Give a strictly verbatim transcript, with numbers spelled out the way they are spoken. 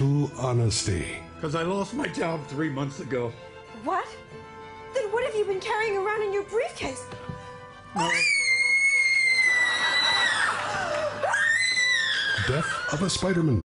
brutal honesty. Because I lost my job three months ago. What? Then what have you been carrying around in your briefcase? No. Death of a Spider-Man.